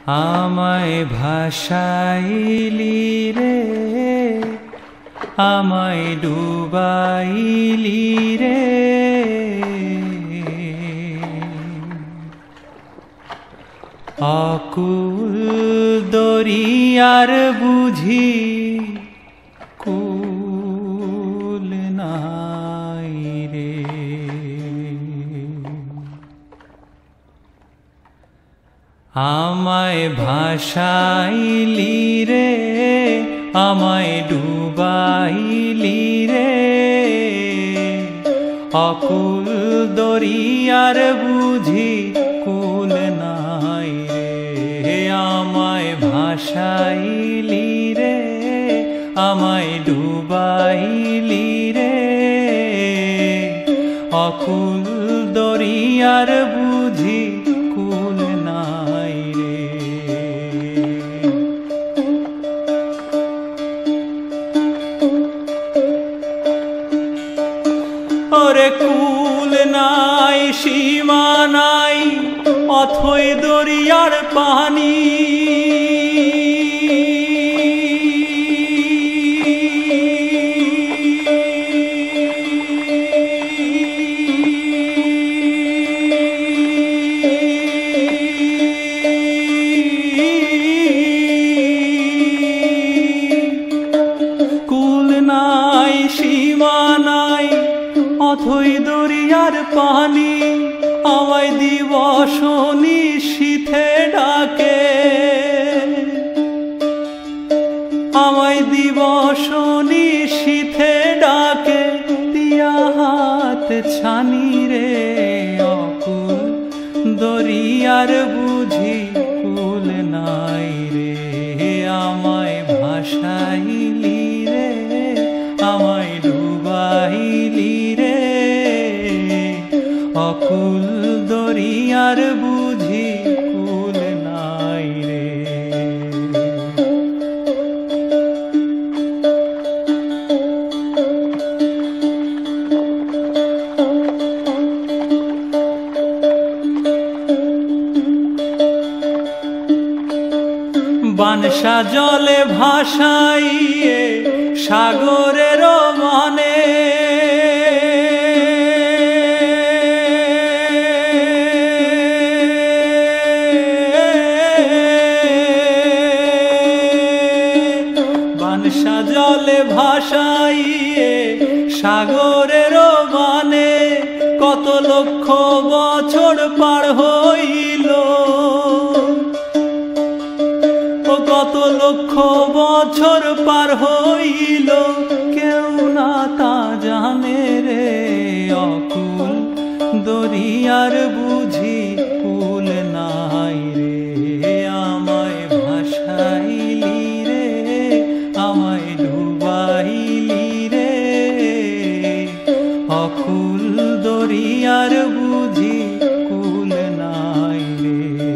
আমায় ভাসাইলি রে, আমায় ডুবাইলি রে, অকুল দরিয়ার বুঝি কুল নাই রে। আমায় ভাসাইলি রে, আমায় ডুবাইলি রে, অকুল দরিয়ার বুঝি কুল নাই রে। আমায় ভাসাইলি রে, আমায় ডুবাইলি রে, অকুল দরিয়ার বুঝি কুল নাই রে। ওরে কুল নাই, সীমা নাই, অথই দরিয়ার পানি, কুল নাই, সীমা নাই, অথই দরিয়ার পানি, আমায় দিবস নিশীথে ডাকে, আমায় দিবস নিশীথে ডাকে, দিয়া হাত ছানি রে, অকুল দরিয়ার বুঝি কুল নাই রে। আমায় ভাসাইলি রে, আমায় ডুবাইলি রে, অকুল দরিয়ার বুঝি কুল নাই রে। বানসা জলে ভাসাইয়ে সাগরের মানে, বানসা জলে ভাসাইয়ে সাগরের মানে, কত লক্ষ বছর পার হইল, কত লক্ষ বছর পার হইল, কেউ না তা জানে রে, অকুল দরিয়ার বুঝি কুল নাই রে। আমায় ভাসাইলি রে, আমায় ডুবাইলি রে, অকুল দরিয়ার বুঝি কুল নাই রে।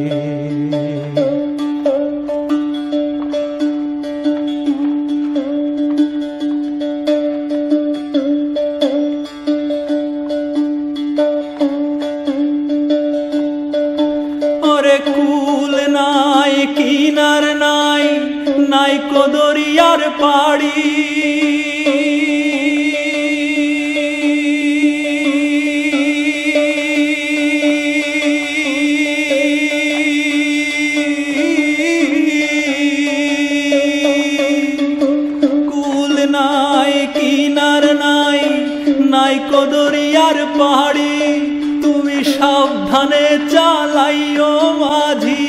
কুল নাই, কিনার নাই, নাই কো দরিয়ার পাড়ি, কুল নাই, কিনার নাই, নাই কো দরিয়ার পাড়ি, তুমি সাবধানে চালাইও মাঝি,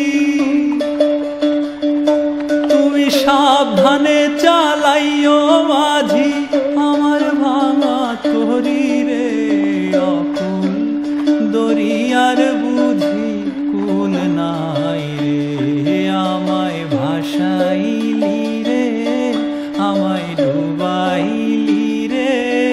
তুমি সাবধানে চালাইও মাঝি, আমার ভাঙা তরি রে, অকুল দরিয়ার বুঝি কুল নাই রে। আমায় ভাসাইলি রে, আমায় ডুবাইলি রে,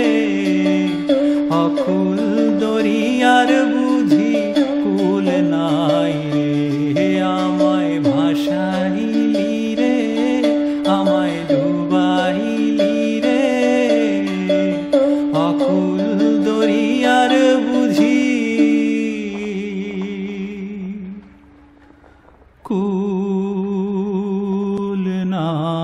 অকুল দরিয়ার বুঝি কুল নাই রে। আমায় ভাসাইলি রে, আমায় ডুবাইলি রে, অকুল দরিয়ার বুঝি কুল না।